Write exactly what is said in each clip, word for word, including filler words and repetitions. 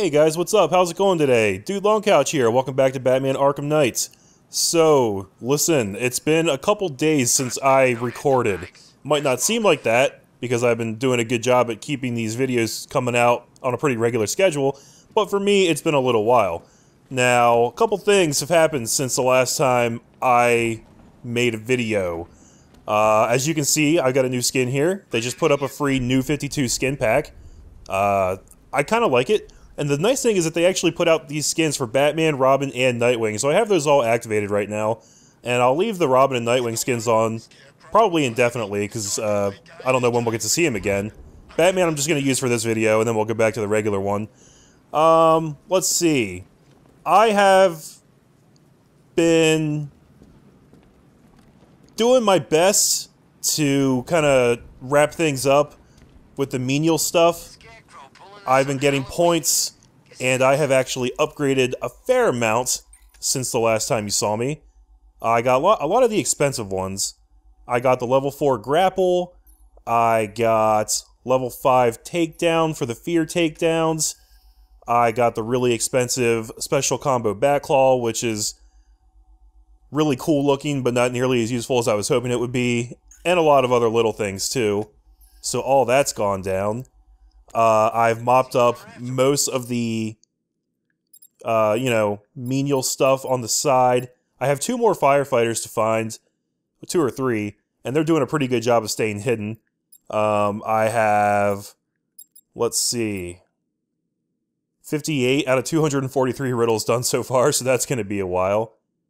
Hey guys, what's up? How's it going today? Dude Long Couch here. Welcome back to Batman Arkham Knight. So, listen, it's been a couple days since I recorded. Might not seem like that, because I've been doing a good job at keeping these videos coming out on a pretty regular schedule, but for me, it's been a little while. Now, a couple things have happened since the last time I made a video. Uh, as you can see, I got a new skin here. They just put up a free new fifty-two skin pack. Uh, I kind of like it. And the nice thing is that they actually put out these skins for Batman, Robin, and Nightwing. So I have those all activated right now. And I'll leave the Robin and Nightwing skins on probably indefinitely, because uh, I don't know when we'll get to see him again. Batman I'm just going to use for this video, and then we'll go back to the regular one. Um, let's see. I have been doing my best to kind of wrap things up with the menial stuff. I've been getting points, and I have actually upgraded a fair amount since the last time you saw me. I got a lot, a lot of the expensive ones. I got the level four grapple, I got level five takedown for the fear takedowns, I got the really expensive special combo Batclaw, which is really cool looking, but not nearly as useful as I was hoping it would be, and a lot of other little things too. So all that's gone down. Uh, I've mopped up most of the, uh, you know, menial stuff on the side. I have two more firefighters to find, two or three, and they're doing a pretty good job of staying hidden. Um, I have, let's see, fifty-eight out of two hundred forty-three riddles done so far, so that's going to be a while.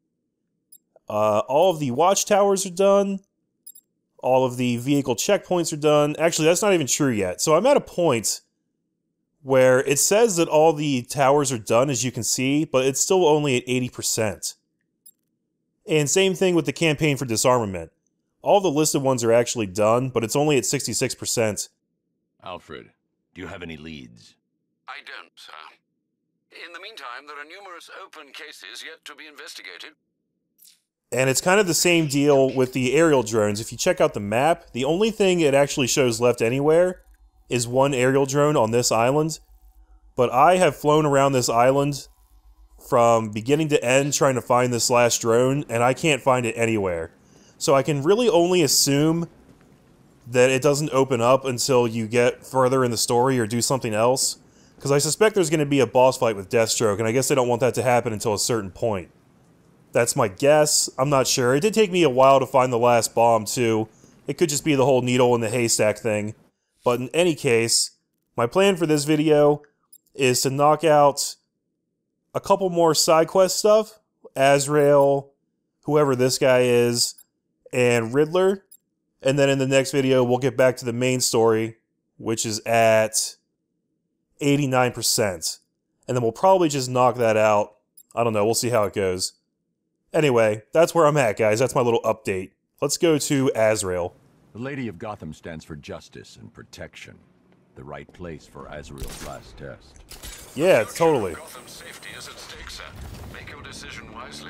Uh, all of the watchtowers are done. All of the vehicle checkpoints are done. Actually, that's not even true yet. So I'm at a point where it says that all the towers are done, as you can see, but it's still only at eighty percent. And same thing with the campaign for disarmament. All the listed ones are actually done, but it's only at sixty-six percent. Alfred, do you have any leads? I don't, sir. In the meantime, there are numerous open cases yet to be investigated. And it's kind of the same deal with the aerial drones. If you check out the map, the only thing it actually shows left anywhere is one aerial drone on this island. But I have flown around this island from beginning to end trying to find this last drone, and I can't find it anywhere. So I can really only assume that it doesn't open up until you get further in the story or do something else. Because I suspect there's going to be a boss fight with Deathstroke, and I guess they don't want that to happen until a certain point. That's my guess. I'm not sure. It did take me a while to find the last bomb, too. It could just be the whole needle in the haystack thing. But in any case, my plan for this video is to knock out a couple more side quest stuff. Azrael, whoever this guy is, and Riddler. And then in the next video, we'll get back to the main story, which is at eighty-nine percent. And then we'll probably just knock that out. I don't know. We'll see how it goes. Anyway, that's where I'm at, guys. That's my little update. Let's go to Azrael. The Lady of Gotham stands for justice and protection. The right place for Azrael's last test. Yeah, totally. Gotham's safety is at stake, sir. Make your decision wisely.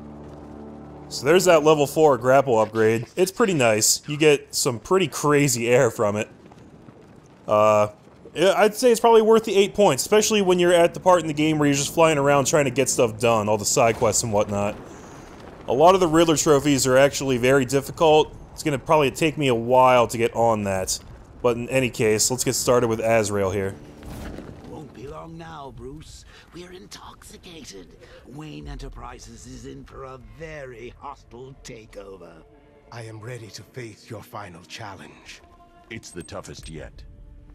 So there's that level four grapple upgrade. It's pretty nice. You get some pretty crazy air from it. Uh, I'd say it's probably worth the eight points, especially when you're at the part in the game where you're just flying around trying to get stuff done, all the side quests and whatnot. A lot of the Riddler trophies are actually very difficult. It's going to probably take me a while to get on that. But in any case, let's get started with Azrael here. Won't be long now, Bruce. We're intoxicated. Wayne Enterprises is in for a very hostile takeover. I am ready to face your final challenge. It's the toughest yet.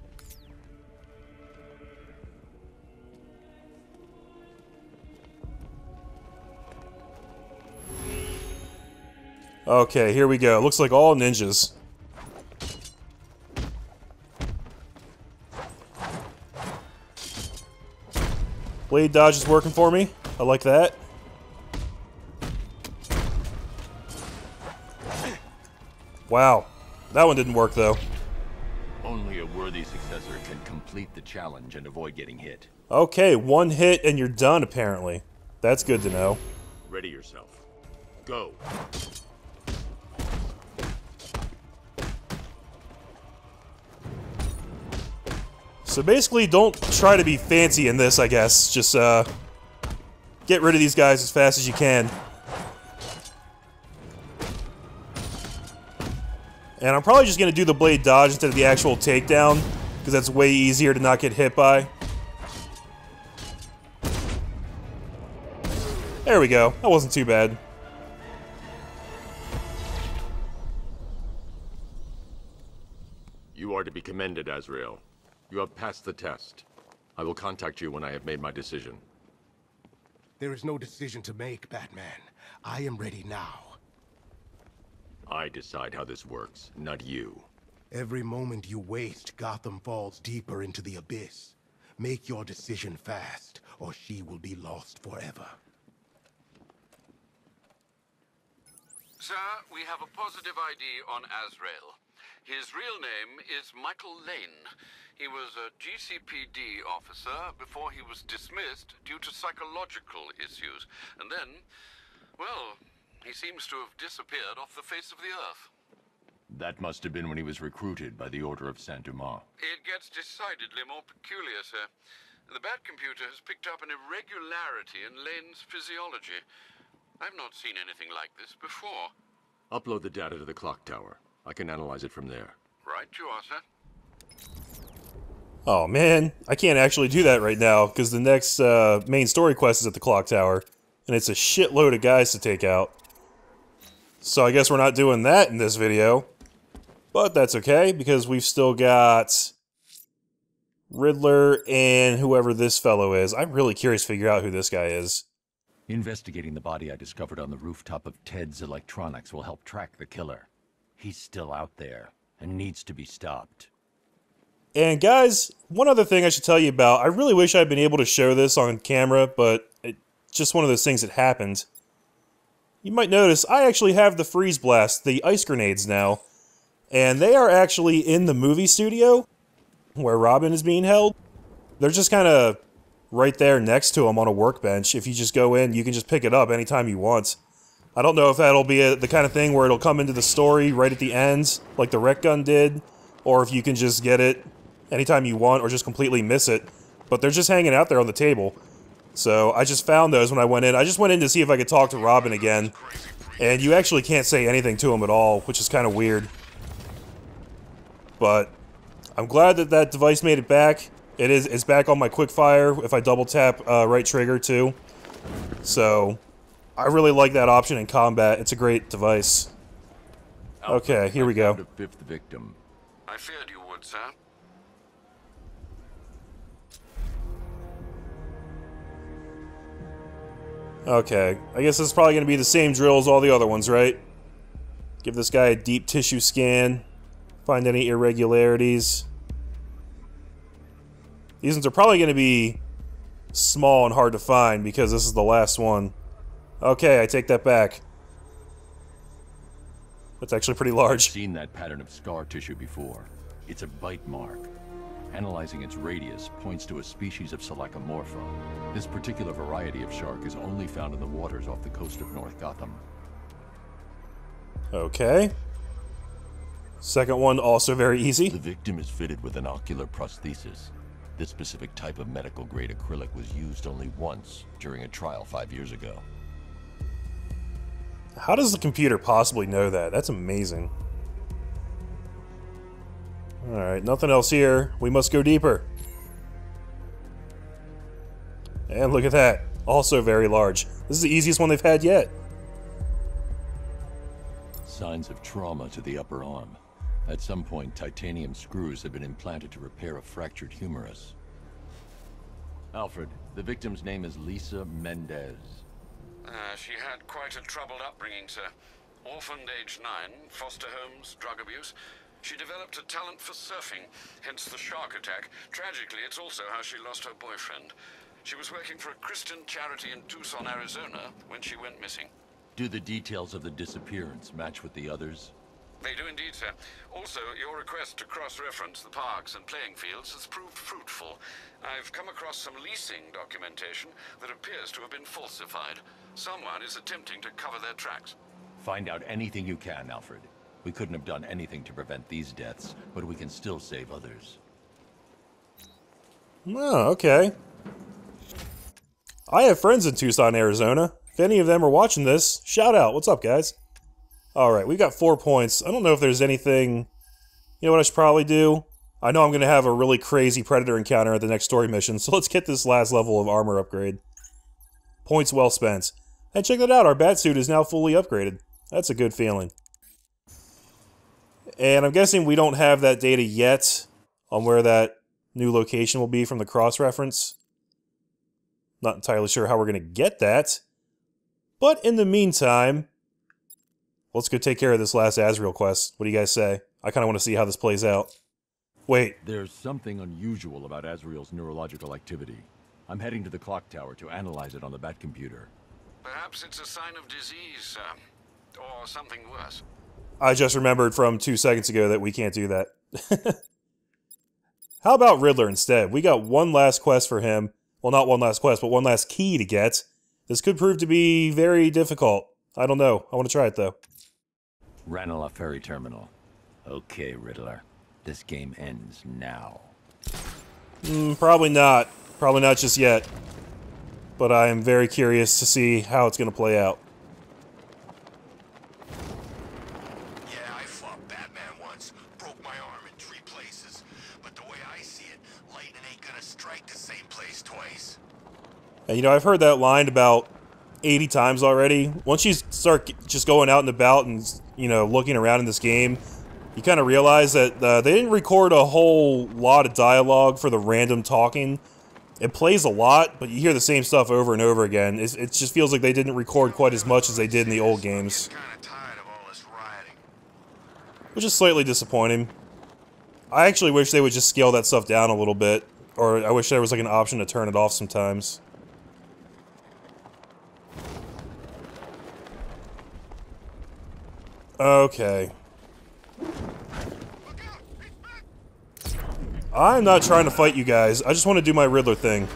Okay, here we go. Looks like all ninjas. Blade dodge is working for me. I like that. Wow. That one didn't work, though. Only a worthy successor can complete the challenge and avoid getting hit. Okay, one hit and you're done, apparently. That's good to know. Ready yourself. Go. So basically, don't try to be fancy in this, I guess. Just, uh, get rid of these guys as fast as you can. And I'm probably just going to do the blade dodge instead of the actual takedown, because that's way easier to not get hit by. There we go. That wasn't too bad. You are to be commended, Azrael. You have passed the test. I will contact you when I have made my decision. There is no decision to make, Batman. I am ready now. I decide how this works, not you. Every moment you waste, Gotham falls deeper into the abyss. Make your decision fast, or she will be lost forever. Sir, we have a positive I D on Azrael. His real name is Michael Lane. He was a G C P D officer before he was dismissed due to psychological issues. And then, well, he seems to have disappeared off the face of the earth. That must have been when he was recruited by the Order of Saint-Dumas. It gets decidedly more peculiar, sir. The Batcomputer has picked up an irregularity in Lane's physiology. I've not seen anything like this before. Upload the data to the clock tower. I can analyze it from there. Right you are, sir. Oh man, I can't actually do that right now, because the next uh, main story quest is at the clock tower. And it's a shitload of guys to take out. So I guess we're not doing that in this video. But that's okay, because we've still got Riddler and whoever this fellow is. I'm really curious to figure out who this guy is. Investigating the body I discovered on the rooftop of Ted's Electronics will help track the killer. He's still out there, and needs to be stopped. And guys, one other thing I should tell you about. I really wish I'd been able to show this on camera, but it's just one of those things that happened. You might notice I actually have the freeze blast, the ice grenades now. And they are actually in the movie studio, where Robin is being held. They're just kind of right there next to him on a workbench. If you just go in, you can just pick it up anytime you want. I don't know if that'll be a, the kind of thing where it'll come into the story right at the end, like the rec gun did, or if you can just get it anytime you want, or just completely miss it. But they're just hanging out there on the table. So I just found those when I went in. I just went in to see if I could talk to Robin again. And you actually can't say anything to him at all, which is kind of weird. But I'm glad that that device made it back. It is it's back on my quickfire if I double tap uh, right trigger too. So I really like that option in combat. It's a great device. Okay, here we go. The fifth victim. I feared you would, sir. Okay, I guess this is probably going to be the same drill as all the other ones, right? Give this guy a deep tissue scan. Find any irregularities. These ones are probably going to be small and hard to find because this is the last one. Okay, I take that back. That's actually pretty large. I've seen that pattern of scar tissue before. It's a bite mark. Analyzing its radius points to a species of Selachomorpha. This particular variety of shark is only found in the waters off the coast of North Gotham. Okay. Second one also very easy. The victim is fitted with an ocular prosthesis. This specific type of medical-grade acrylic was used only once during a trial five years ago. How does the computer possibly know that? That's amazing. Alright, nothing else here. We must go deeper. And look at that. Also very large. This is the easiest one they've had yet. Signs of trauma to the upper arm. At some point, titanium screws have been implanted to repair a fractured humerus. Alfred, the victim's name is Lisa Mendez. Uh, she had quite a troubled upbringing, sir. Orphaned age nine, foster homes, drug abuse. She developed a talent for surfing, hence the shark attack. Tragically, it's also how she lost her boyfriend. She was working for a Christian charity in Tucson, Arizona, when she went missing. Do the details of the disappearance match with the others? They do indeed, sir. Also, your request to cross-reference the parks and playing fields has proved fruitful. I've come across some leasing documentation that appears to have been falsified. Someone is attempting to cover their tracks. Find out anything you can, Alfred. We couldn't have done anything to prevent these deaths, but we can still save others. Oh, okay. I have friends in Tucson, Arizona. If any of them are watching this, shout out. What's up, guys? Alright, we got four points. I don't know if there's anything... You know what I should probably do? I know I'm going to have a really crazy Predator encounter at the next story mission, so let's get this last level of armor upgrade. Points well spent. And check that out, our Batsuit is now fully upgraded. That's a good feeling. And I'm guessing we don't have that data yet on where that new location will be from the cross-reference. Not entirely sure how we're going to get that. But in the meantime, let's go take care of this last Azrael quest. What do you guys say? I kind of want to see how this plays out. Wait. There's something unusual about Azrael's neurological activity. I'm heading to the clock tower to analyze it on the Bat computer. Perhaps it's a sign of disease, sir. Or something worse. I just remembered from two seconds ago that we can't do that. How about Riddler instead? We got one last quest for him. Well, not one last quest, but one last key to get. This could prove to be very difficult. I don't know. I want to try it, though. Ranelagh Ferry Terminal. Okay, Riddler. This game ends now. Mm, probably not. Probably not just yet. But I am very curious to see how it's going to play out. Yeah, I fought Batman once. Broke my arm in three places. But the way I see it, lightning ain't gonna strike the same place twice. And, you know, I've heard that line about eighty times already. Once you start just going out and about and, you know, looking around in this game, you kind of realize that uh, they didn't record a whole lot of dialogue for the random talking. It plays a lot, but you hear the same stuff over and over again. It's, it just feels like they didn't record quite as much as they did in the old games. Which is slightly disappointing. I actually wish they would just scale that stuff down a little bit. Or I wish there was like an option to turn it off sometimes. Okay. I'm not trying to fight you guys. I just want to do my Riddler thing.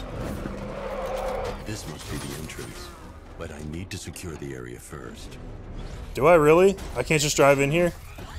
This must be the entrance, but I need to secure the area first. Do I really? I can't just drive in here?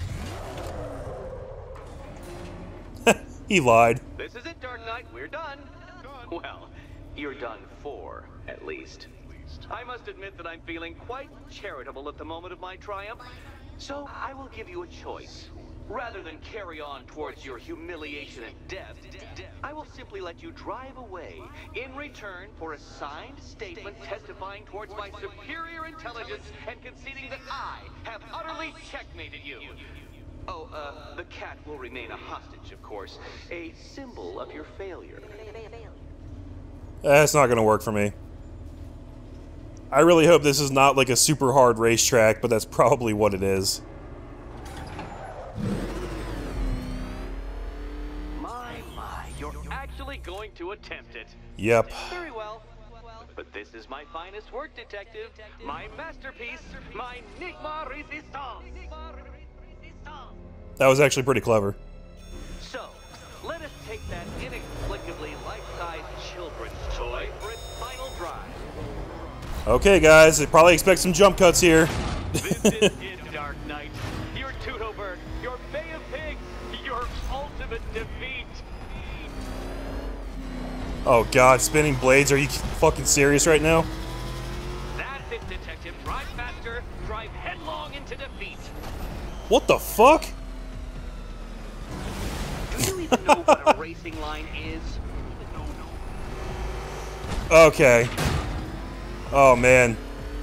He lied. This is it, Dark Knight. We're done. Well, you're done for, at least. I must admit that I'm feeling quite charitable at the moment of my triumph. So I will give you a choice. Rather than carry on towards your humiliation and death, I will simply let you drive away in return for a signed statement testifying towards my superior intelligence and conceding that I have utterly checkmated you. Oh, uh, the cat will remain a hostage, of course. A symbol of your failure. That's not gonna work for me. I really hope this is not like a super hard racetrack, but that's probably what it is. My, my, you're actually going to attempt it. Yep. Very well. But this is my finest work, detective. My masterpiece, my Enigma Resistance. That was actually pretty clever. So, let us take that inexplicably life-sized children's toy for its final drive. Okay, guys, they probably expect some jump cuts here. This is it, Dark Knight. Your Teutoburg, your Bay of Pigs, your ultimate defeat. Oh god, spinning blades, are you fucking serious right now? That's it, detective. Drive faster, drive headlong into defeat. What the fuck? Do you even know what a racing line is? Okay. Oh man.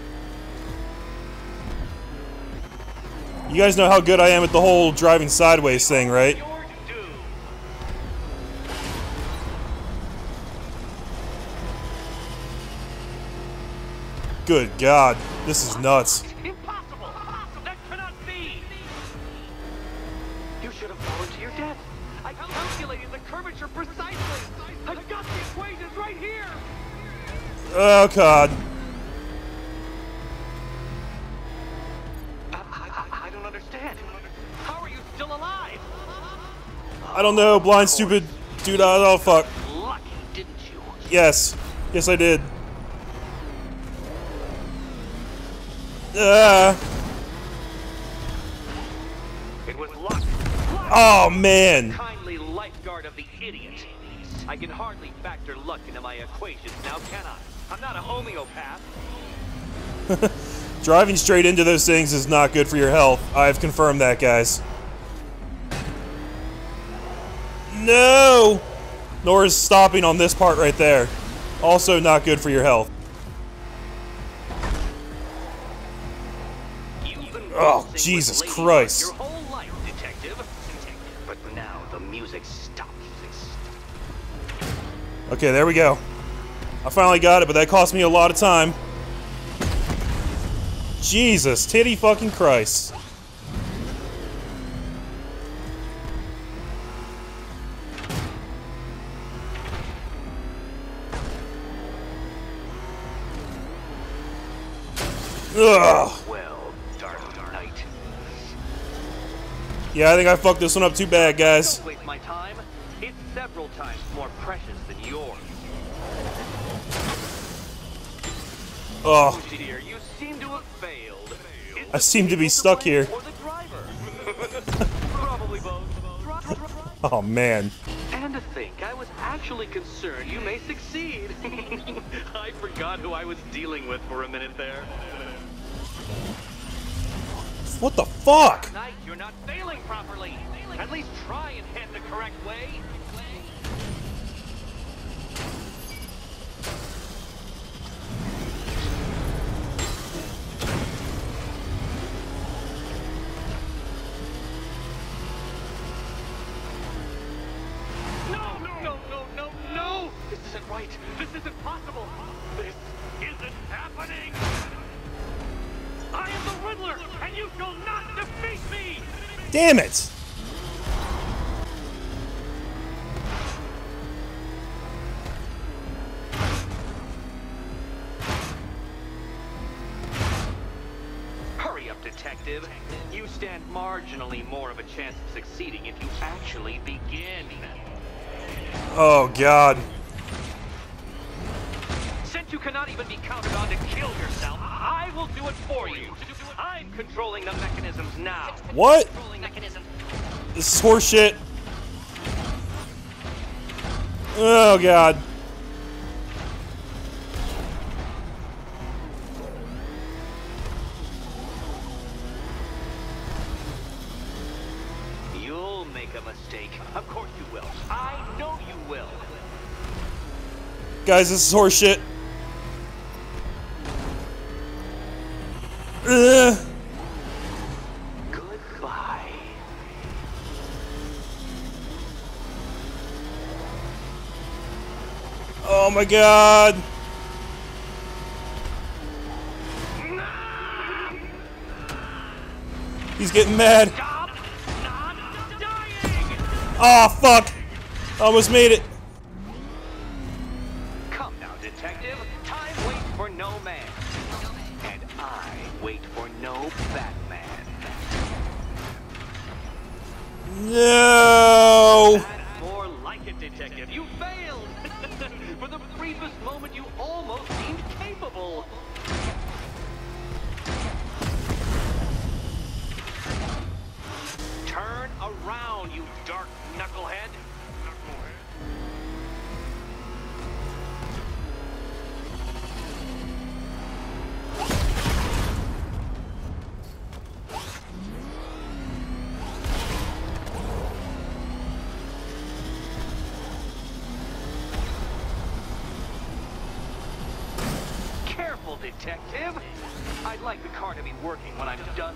You guys know how good I am at the whole driving sideways thing, right? You're due. Good god, this is nuts. Impossible! That cannot be! You should have fallen to your death. I calculated the curvature precisely. I've got the equations right here. Oh god. I, I, I don't understand. How are you still alive? I don't know, blind stupid dude. Oh fuck. Lucky, didn't you? Yes. Yes I did. Ah. It was luck. Luck. Oh man. Kindly lifeguard of the idiot. I can hardly factor luck into my equations now, can I? I'm not a homeopath. Driving straight into those things is not good for your health. I've confirmed that, guys. No! Nor is stopping on this part right there. Also not good for your health. Oh, Jesus Christ. Your whole life, detective. But now the music stops. Okay, there we go. I finally got it, but that cost me a lot of time. Jesus, titty fucking Christ. Ugh. Well, Dark Knight. Yeah, I think I fucked this one up too bad, guys. Don't waste my time. It's several times more precious than yours. Oh, Dear, you seem to have failed. I seem to be stuck here. Or the driver. Probably both. Oh, man. And to think, I was actually concerned you may succeed. I forgot who I was dealing with for a minute there. What the fuck? Knight, you're not failing properly. At least try and head the correct way. No, no, no, no, no, no! This isn't right. This isn't possible. This isn't happening. I am the Riddler, and you shall not defeat me! Damn it! Hurry up, detective. You stand marginally more of a chance of succeeding if you actually begin. Oh, God. Since you cannot even be counted on to kill yourself, I will do it for you. I'm controlling the mechanisms now. What? This is horseshit. Oh, God. You'll make a mistake. Of course you will. I know you will. Guys, this is horseshit. Ugh. Goodbye. Oh my God. He's getting mad. Stop not dying. Oh, fuck. Almost made it. Come now, detective. Time waits for no man. And I wait for no Batman. No. That's more like it, detective. You failed. For the briefest moment, you almost seemed capable. Turn around, you dark knucklehead. Careful, detective. I'd like the car to be working when I'm done.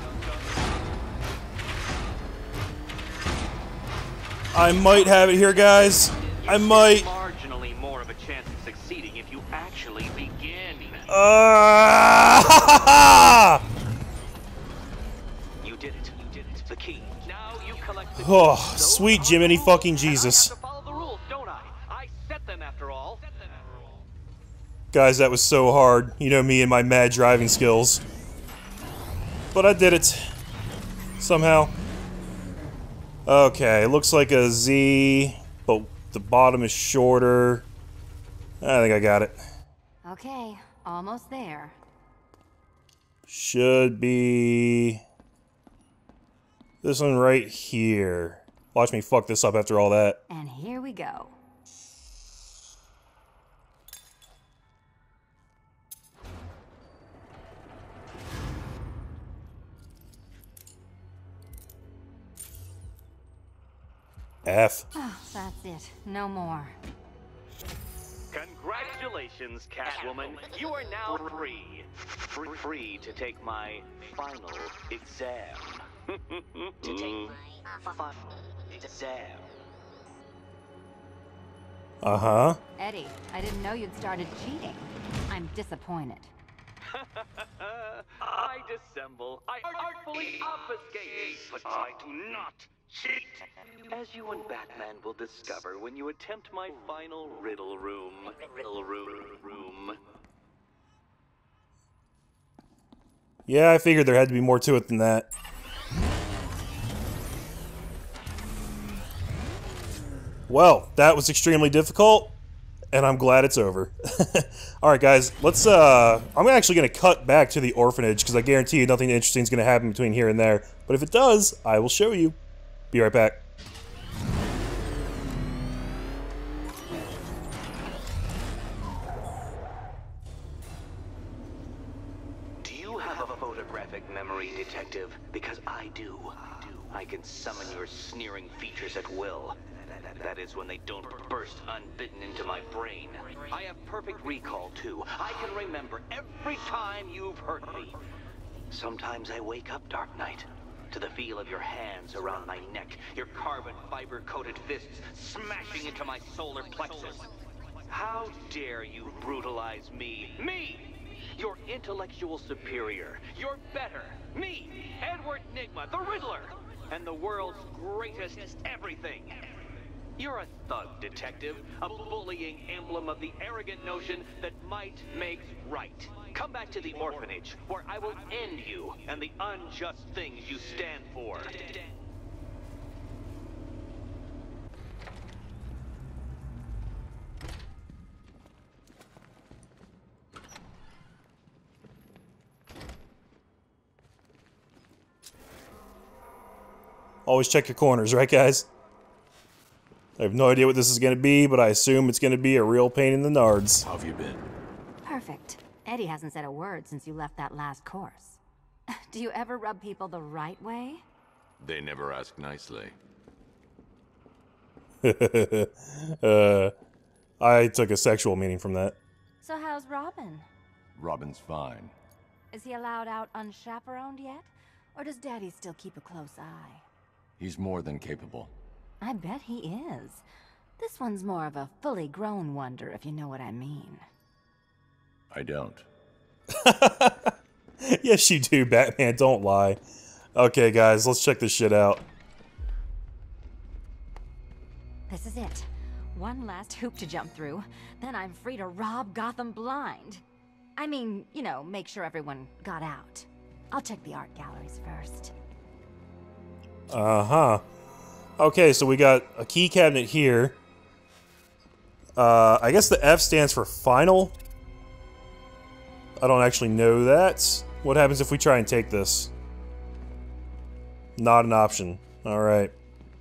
I might have it here, guys. I might. Marginally more of a chance of succeeding if you actually begin. Uh, You did it. You did it. The key. Now you collect the oh, key. sweet Those Jiminy are the fucking rules, and Jesus. I have to follow the rules, don't I? I set them after all. Guys, that was so hard. You know me and my mad driving skills. But I did it. Somehow. Okay, it looks like a Z, but the bottom is shorter. I think I got it. Okay, almost there. Should be this one right here. Watch me fuck this up after all that. And here we go. F. Oh, that's it. No more. Congratulations, Catwoman. You are now free. Free, free to take my final exam. To take my final exam. Uh-huh. Eddie, I didn't know you'd started cheating. I'm disappointed. I dissemble. I artfully obfuscate. But I do not cheat. As you and Batman will discover when you attempt my final riddle room. Riddle room. room. Yeah, I figured there had to be more to it than that. Well, that was extremely difficult, and I'm glad it's over. Alright guys, let's, uh... I'm actually going to cut back to the orphanage, because I guarantee you nothing interesting is going to happen between here and there. But if it does, I will show you. Be right back. Do you have a photographic memory, Detective? Because I do. I can summon your sneering features at will. That is when they don't burst unbidden into my brain. I have perfect recall, too. I can remember every time you've hurt me. Sometimes I wake up, Dark Knight, to the feel of your hands around my neck, your carbon fiber-coated fists smashing into my solar plexus. How dare you brutalize me? Me! Your intellectual superior. Your better. Me, Edward Nygma, the Riddler, and the world's greatest everything. You're a thug, Detective, a bullying emblem of the arrogant notion that might makes right. Come back to the orphanage, where I will end you and the unjust things you stand for. Always check your corners, right guys? I have no idea what this is going to be, but I assume it's going to be a real pain in the nards. How have you been? Perfect. Eddie hasn't said a word since you left that last course. Do you ever rub people the right way? They never ask nicely. uh, I took a sexual meaning from that. So how's Robin? Robin's fine. Is he allowed out unchaperoned yet? Or does Daddy still keep a close eye? He's more than capable. I bet he is. This one's more of a fully grown wonder, if you know what I mean. I don't. Yes, you do, Batman. Don't lie. Okay, guys, let's check this shit out. This is it. One last hoop to jump through, then I'm free to rob Gotham blind. I mean, you know, make sure everyone got out. I'll check the art galleries first. Uh-huh. Okay, so we got a key cabinet here. Uh, I guess the F stands for final. I don't actually know that. What happens if we try and take this? Not an option. Alright.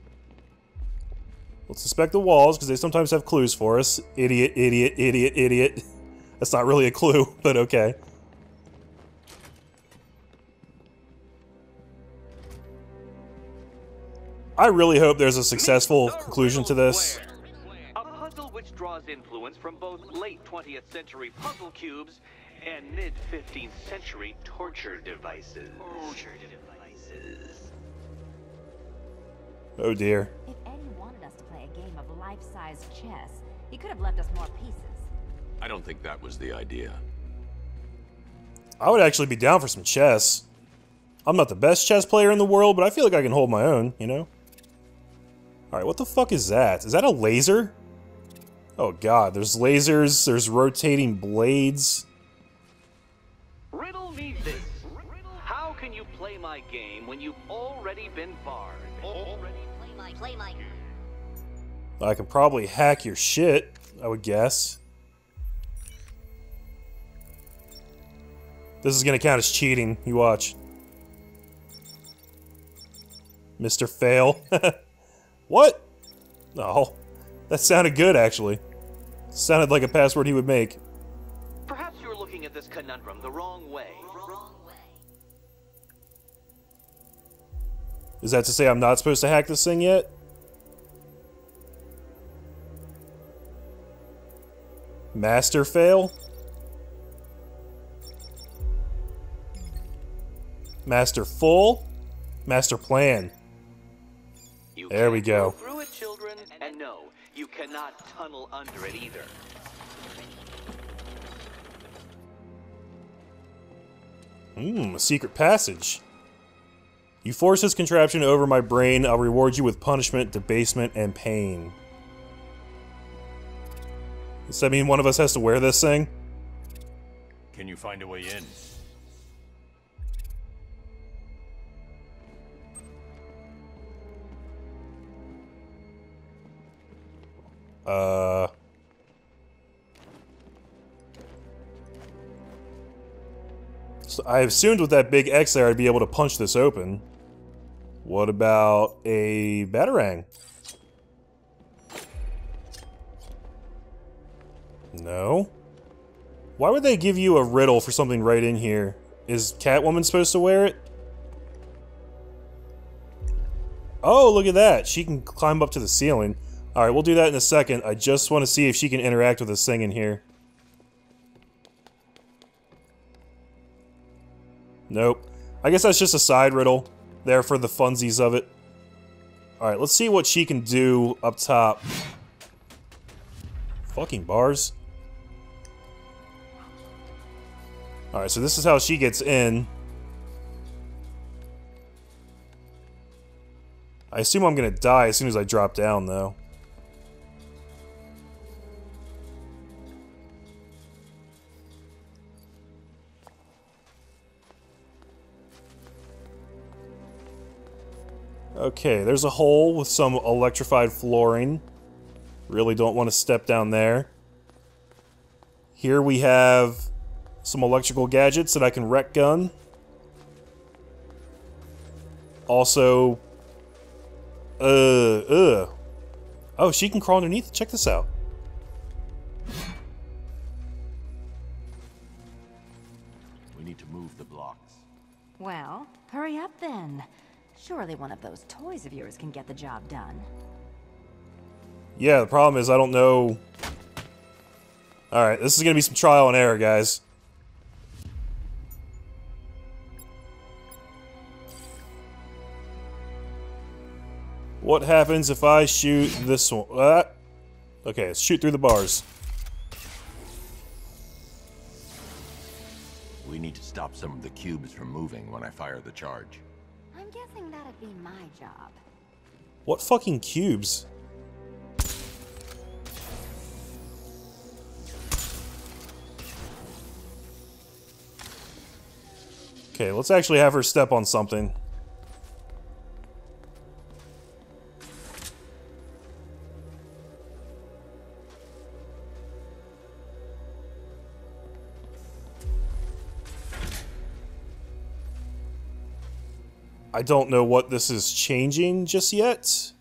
Let's inspect the walls, because they sometimes have clues for us. Idiot, idiot, idiot, idiot. That's not really a clue, but okay. I really hope there's a successful conclusion to this. A puzzle which draws influence from both late twentieth century puzzle cubes and mid fifteenth century torture devices. Torture devices. Oh dear. If Eddie wanted us to play a game of life-size chess, he could have left us more pieces. I don't think that was the idea. I would actually be down for some chess. I'm not the best chess player in the world, but I feel like I can hold my own, you know? Alright, what the fuck is that? Is that a laser? Oh god, there's lasers, there's rotating blades. Riddle me this. How can you play my game when you've already been barred? Already play my play my I can probably hack your shit, I would guess. This is gonna count as cheating, you watch. Mister Fail. What? Oh, that sounded good, actually. Sounded like a password he would make. Perhaps you're looking at this conundrum the wrong way. wrong way. Is that to say I'm not supposed to hack this thing yet? Master fail? Master full? Master plan. You There we can't go. through it, children, and no, you cannot tunnel under it either. Mmm, a secret passage. You force this contraption over my brain, I'll reward you with punishment, debasement, and pain. Does that mean one of us has to wear this thing? Can you find a way in? Uh... So I assumed with that big X there I'd be able to punch this open. What about a Batarang? No. Why would they give you a riddle for something right in here? Is Catwoman supposed to wear it? Oh, look at that. She can climb up to the ceiling. Alright, we'll do that in a second. I just want to see if she can interact with this thing in here. Nope. I guess that's just a side riddle. There for the funsies of it. Alright, let's see what she can do up top. Fucking bars. Alright, so this is how she gets in. I assume I'm gonna die as soon as I drop down, though. Okay, there's a hole with some electrified flooring. Really don't want to step down there. Here we have some electrical gadgets that I can wreck gun. Also... Uh, uh. Oh, she can crawl underneath. Check this out. We need to move the blocks. Well, hurry up then. Surely one of those toys of yours can get the job done. Yeah, the problem is I don't know... Alright, this is gonna be some trial and error, guys. What happens if I shoot this one? Uh, okay, let's shoot through the bars. We need to stop some of the cubes from moving when I fire the charge. I'm guessing that'd be my job. What fucking cubes? Okay, let's actually have her step on something. I don't know what this is changing just yet.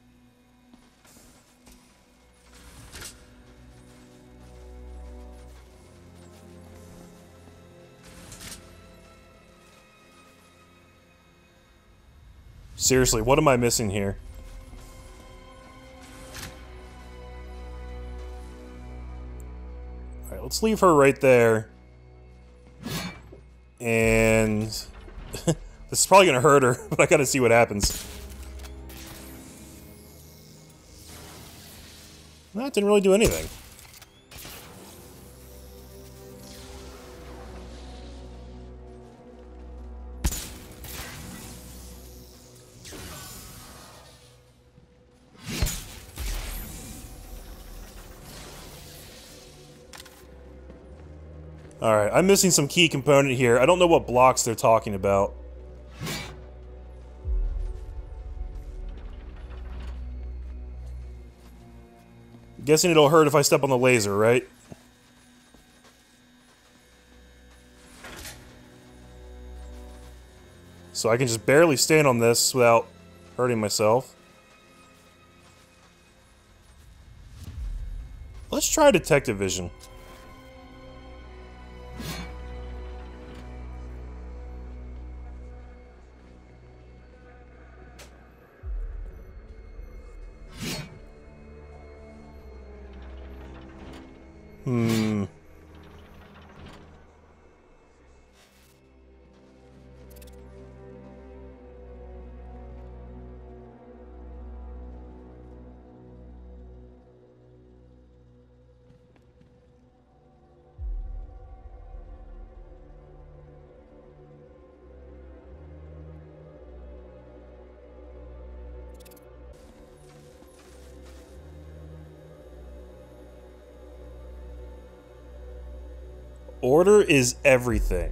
Seriously, what am I missing here? Alright, let's leave her right there. And... this is probably gonna hurt her, but I gotta see what happens. That didn't really do anything. Alright, I'm missing some key component here. I don't know what blocks they're talking about. Guessing it'll hurt if I step on the laser, right? So I can just barely stand on this without hurting myself. Let's try detective vision. Hmm. Order is everything.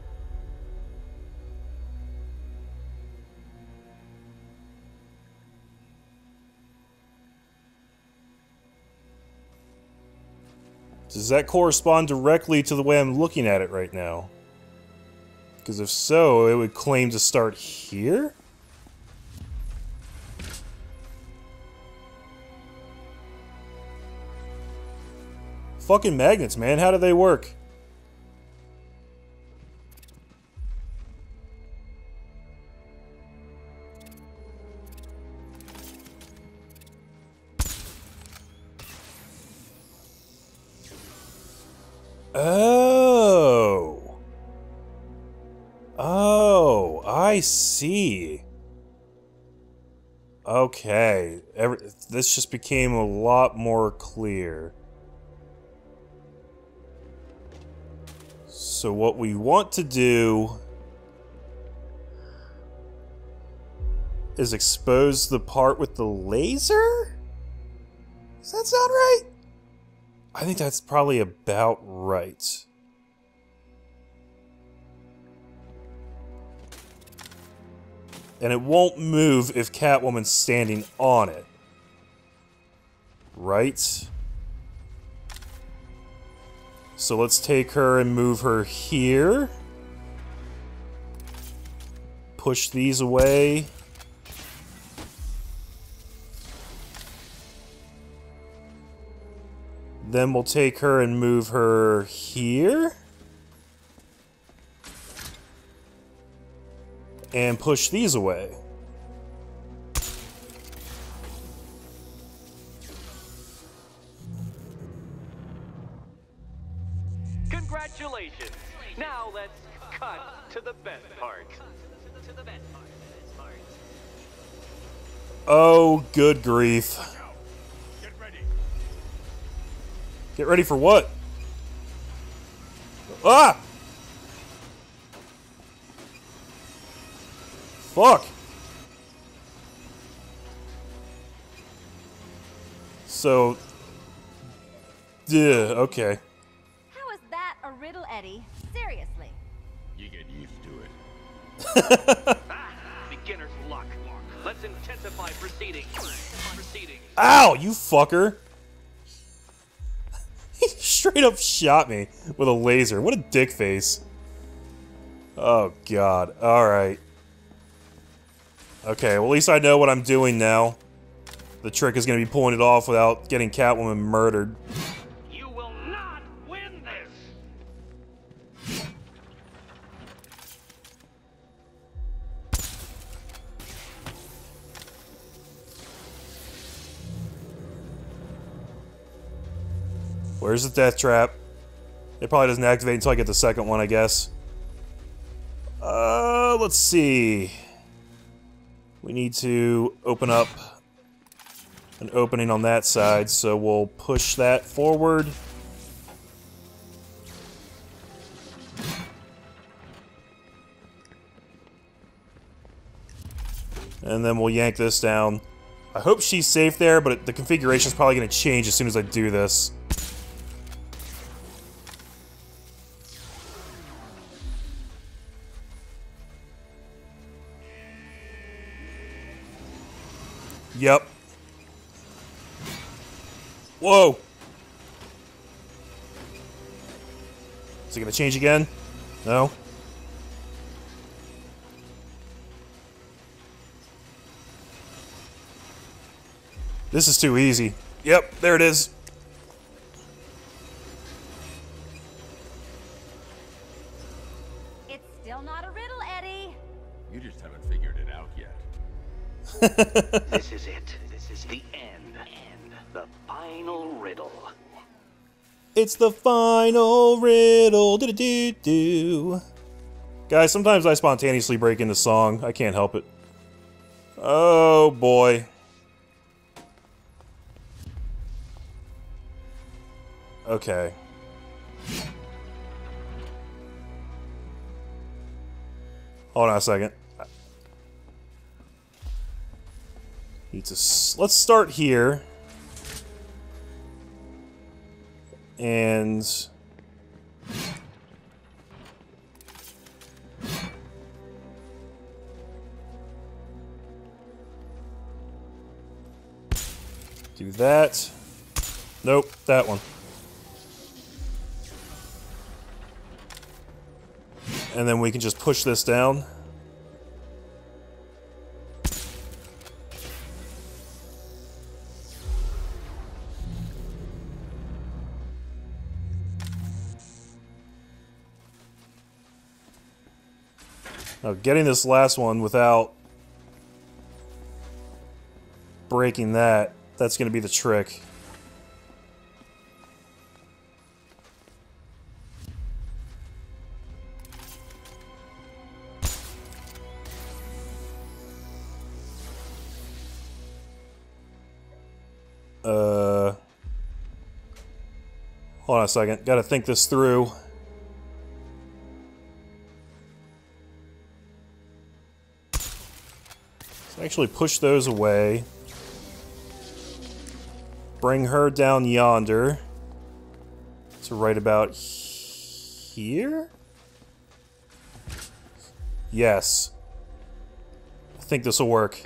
Does that correspond directly to the way I'm looking at it right now? Because if so, it would claim to start here? Fucking magnets, man. How do they work? Oh. Oh, I see. Okay. Every, this just became a lot more clear. So what we want to do is expose the part with the laser? Does that sound right? I think that's probably about right. And it won't move if Catwoman's standing on it. Right? So let's take her and move her here. Push these away. Then we'll take her and move her here. And push these away. Congratulations! Now let's cut to the best part. To the best part. Oh, good grief. Get ready. Get ready for what? Ah! Fuck! So... Yeah, okay. How is that a riddle, Eddie? Seriously. You get used to it. Ah, beginner's luck. Let's intensify proceedings. Proceedings. Ow, you fucker! He straight up shot me with a laser. What a dick face. Oh, God. Alright. Okay, well, at least I know what I'm doing now. The trick is going to be pulling it off without getting Catwoman murdered. You will not win this! Where's the death trap? It probably doesn't activate until I get the second one, I guess. Uh, let's see. We need to open up an opening on that side, so we'll push that forward. And then we'll yank this down. I hope she's safe there, but the configuration is probably going to change as soon as I do this. Yep. Whoa! Is it gonna change again? No? This is too easy. Yep, there it is. It's still not a riddle, Eddie. You just haven't figured it out yet. This is it. This is the end. End. The final riddle. It's the final riddle. Do do do do. Guys, sometimes I spontaneously break into song. I can't help it. Oh boy. Okay. Hold on a second. Need to s let's start here. And do that. Nope, that one. And then we can just push this down. Now, getting this last one without breaking that, that's going to be the trick. Uh, hold on a second. Got to think this through. So actually push those away. Bring her down yonder. So right about here? Yes. I think this will work.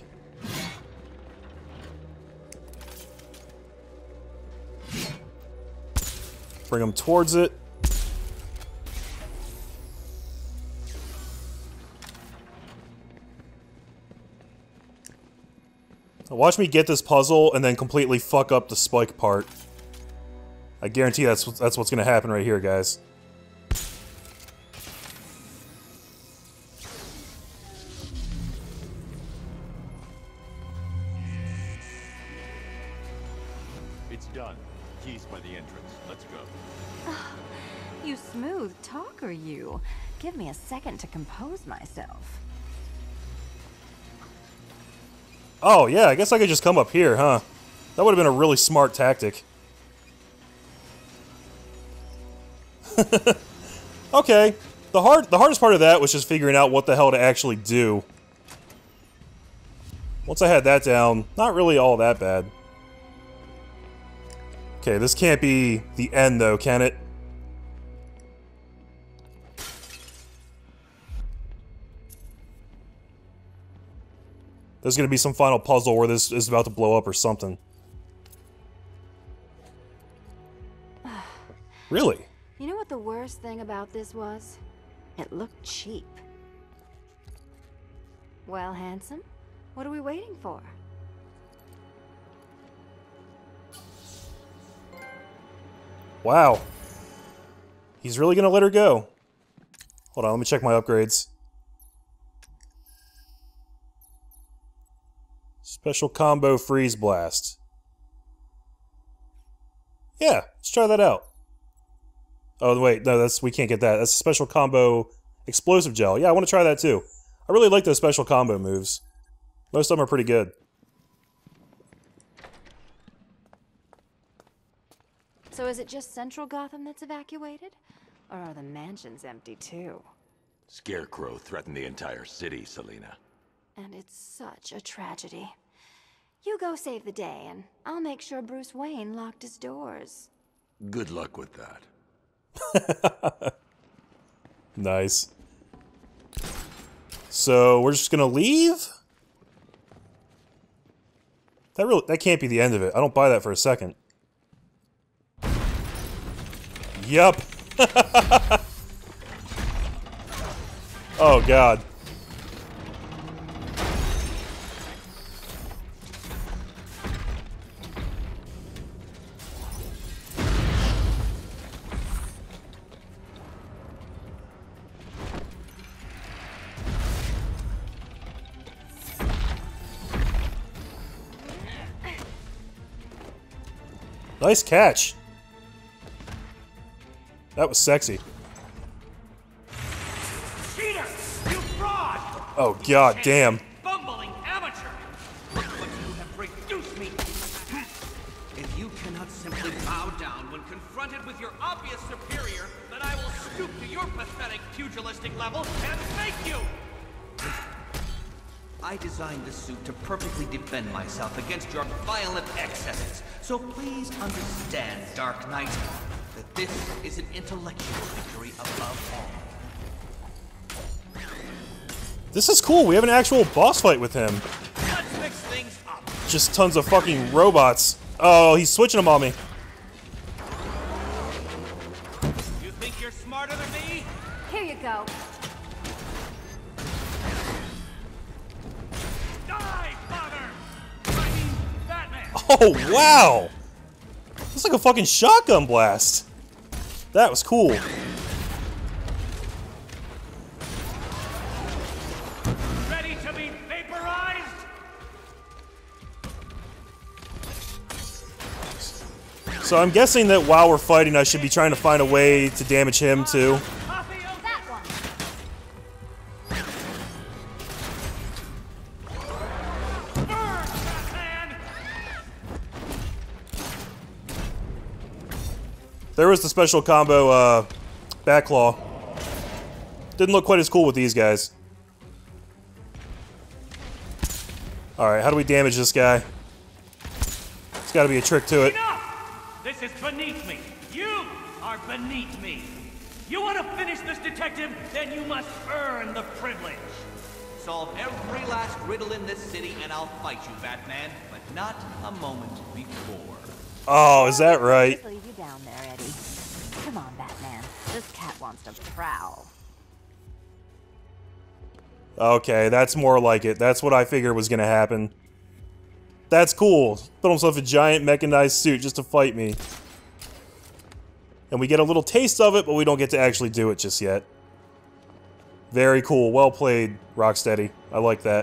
Bring them towards it. Now watch me get this puzzle and then completely fuck up the spike part. I guarantee that's that's what's gonna happen right here, guys. It's done. Keys by the entrance. Let's go. You smooth talker, you. Give me a second to compose myself. Oh, yeah, I guess I could just come up here, huh? That would have been a really smart tactic. Okay. The hard the hardest part of that was just figuring out what the hell to actually do. Once I had that down, not really all that bad. Okay, this can't be the end though, can it? There's gonna be some final puzzle where this is about to blow up or something. Really? You know what the worst thing about this was? It looked cheap. Well, handsome, what are we waiting for? Wow. He's really gonna let her go. Hold on, let me check my upgrades. Special combo freeze blast. Yeah, let's try that out. Oh wait, no, that's we can't get that. That's a special combo explosive gel. Yeah, I want to try that too. I really like those special combo moves. Most of them are pretty good. So is it just central Gotham that's evacuated? Or are the mansions empty too? Scarecrow threatened the entire city, Selina. And it's such a tragedy. You go save the day, and I'll make sure Bruce Wayne locked his doors. Good luck with that. Nice. So we're just gonna leave? That really that can't be the end of it. I don't buy that for a second. Yup. Oh god. Nice catch. That was sexy. Cheater! You fraud! Oh, god damn. Bumbling amateur! Look what you have reduced me! If you cannot simply bow down when confronted with your obvious superior, then I will stoop to your pathetic pugilistic level and thank you! I designed this suit to perfectly defend myself against your violent excesses. So please understand, Dark Knight, that this is an intellectual victory above all. This is cool. We have an actual boss fight with him. Let's mix things up. Just tons of fucking robots. Oh, he's switching them on me. You think you're smarter than me? Here you go. Die, father! I mean, Batman! Oh, wow! It's like a fucking shotgun blast. That was cool. Ready to be vaporized? So I'm guessing that while we're fighting, I should be trying to find a way to damage him too. Copy of That one. burn, Batman! There was the special combo, uh, Batclaw. Didn't look quite as cool with these guys. Alright, how do we damage this guy? There's gotta be a trick to it. Enough! This is beneath me. You are beneath me. You want to finish this, detective? Then you must earn the privilege. Solve every last riddle in this city and I'll fight you, Batman. But not a moment before. Oh, is that right? Just leave you down there, Eddie. Come on, Batman. This cat wants to prowl. Okay, that's more like it. That's what I figured was gonna happen. That's cool. Put himself a giant mechanized suit just to fight me. And we get a little taste of it, but we don't get to actually do it just yet. Very cool. Well played, Rocksteady. I like that.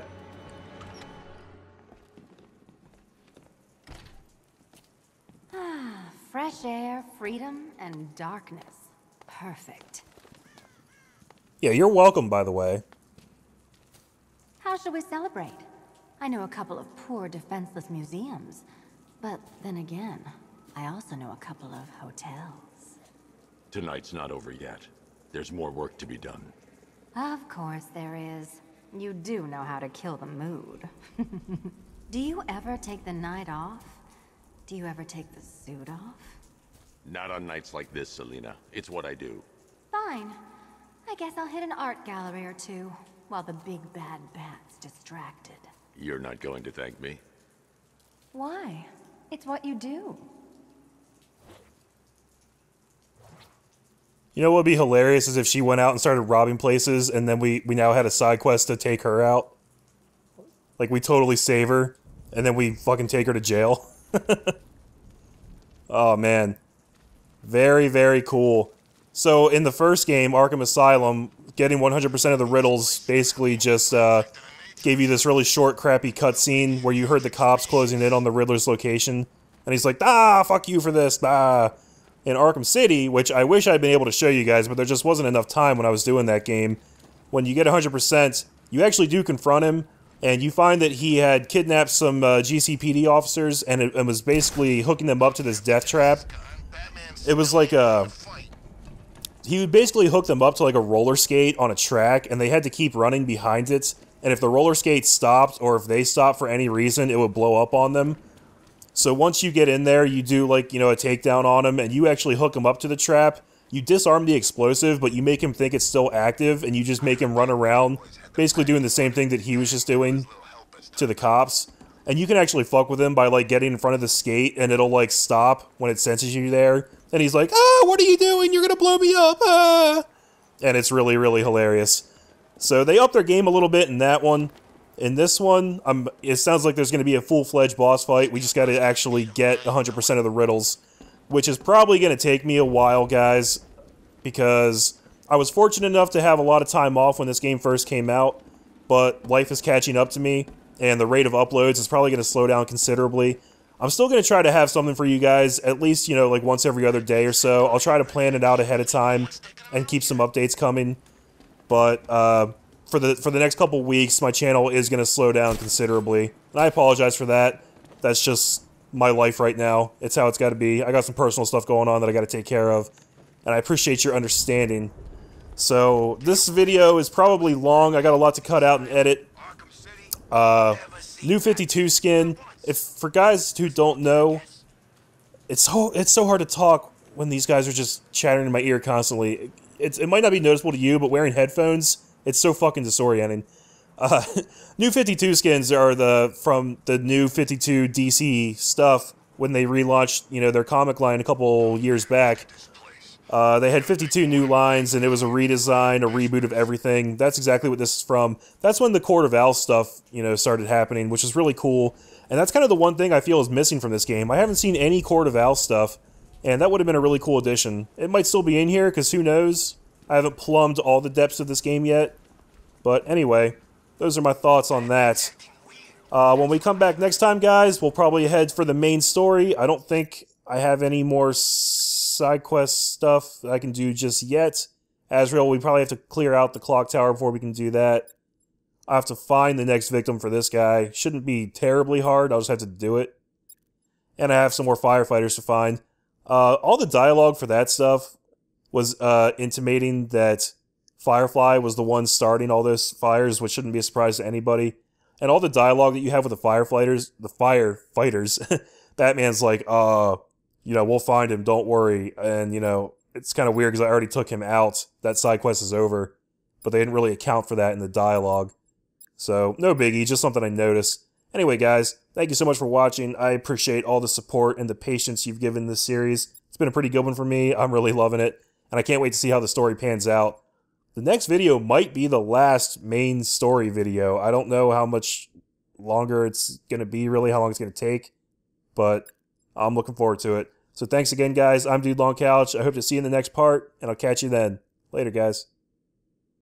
Fresh air, freedom, and darkness. Perfect. Yeah, you're welcome, by the way. How should we celebrate? I know a couple of poor, defenseless museums. But then again, I also know a couple of hotels. Tonight's not over yet. There's more work to be done. Of course there is. You do know how to kill the mood. Do you ever take the night off? Do you ever take the suit off? Not on nights like this, Selina. It's what I do. Fine. I guess I'll hit an art gallery or two, while the big bad bat's distracted. You're not going to thank me? Why? It's what you do. You know what would be hilarious is if she went out and started robbing places, and then we, we now had a side quest to take her out. Like, we totally save her, and then we fucking take her to jail. Oh, man. Very, very cool. So, in the first game, Arkham Asylum, getting one hundred percent of the riddles basically just uh, gave you this really short, crappy cutscene where you heard the cops closing in on the Riddler's location. And he's like, ah, fuck you for this, ah. In Arkham City, which I wish I'd been able to show you guys, but there just wasn't enough time when I was doing that game. When you get one hundred percent, you actually do confront him, and you find that he had kidnapped some uh, G C P D officers and, it, and was basically hooking them up to this death trap. It was like a... He would basically hook them up to like a roller skate on a track, and they had to keep running behind it. And if the roller skate stopped, or if they stopped for any reason, it would blow up on them. So once you get in there, you do like, you know, a takedown on him, and you actually hook him up to the trap. You disarm the explosive, but you make him think it's still active, and you just make him run around, basically doing the same thing that he was just doing to the cops. And you can actually fuck with him by like getting in front of the skate, and it'll like stop when it senses you there. And he's like, ah, what are you doing? You're gonna blow me up, ah! And it's really, really hilarious. So they upped their game a little bit in that one. In this one, um, it sounds like there's going to be a full-fledged boss fight. We just got to actually get one hundred percent of the riddles, which is probably going to take me a while, guys, because I was fortunate enough to have a lot of time off when this game first came out, but life is catching up to me, and the rate of uploads is probably going to slow down considerably. I'm still going to try to have something for you guys, at least, you know, like once every other day or so. I'll try to plan it out ahead of time and keep some updates coming. But uh, for the for the next couple weeks, my channel is going to slow down considerably. And I apologize for that. That's just my life right now. It's how it's got to be. I got some personal stuff going on that I got to take care of. And I appreciate your understanding. So, this video is probably long. I got a lot to cut out and edit. Uh, new fifty-two skin. If for guys who don't know, it's so it's so hard to talk when these guys are just chattering in my ear constantly. It's, it might not be noticeable to you, but wearing headphones, it's so fucking disorienting. Uh, new fifty-two skins are the from the new fifty-two D C stuff when they relaunched, you know, their comic line a couple years back. Uh, they had fifty-two new lines, and it was a redesign, a reboot of everything. That's exactly what this is from. That's when the Court of Owls stuff, you know, started happening, which is really cool. And that's kind of the one thing I feel is missing from this game. I haven't seen any Court of Owls stuff, and that would have been a really cool addition. It might still be in here, because who knows? I haven't plumbed all the depths of this game yet. But anyway, those are my thoughts on that. Uh, when we come back next time, guys, we'll probably head for the main story. I don't think I have any more side quest stuff that I can do just yet. Azrael, we probably have to clear out the clock tower before we can do that. I have to find the next victim for this guy. Shouldn't be terribly hard. I'll just have to do it. And I have some more firefighters to find. Uh, all the dialogue for that stuff was uh, intimating that Firefly was the one starting all those fires, which shouldn't be a surprise to anybody. And all the dialogue that you have with the firefighters, the firefighters, Batman's like, uh, you know, we'll find him, don't worry. And, you know, it's kind of weird because I already took him out. That side quest is over. But they didn't really account for that in the dialogue. So, no biggie, just something I noticed. Anyway, guys, thank you so much for watching. I appreciate all the support and the patience you've given this series. It's been a pretty good one for me. I'm really loving it. And I can't wait to see how the story pans out. The next video might be the last main story video. I don't know how much longer it's going to be, really, how long it's going to take. But I'm looking forward to it. So thanks again, guys. I'm Dude Long Couch. I hope to see you in the next part, and I'll catch you then. Later, guys.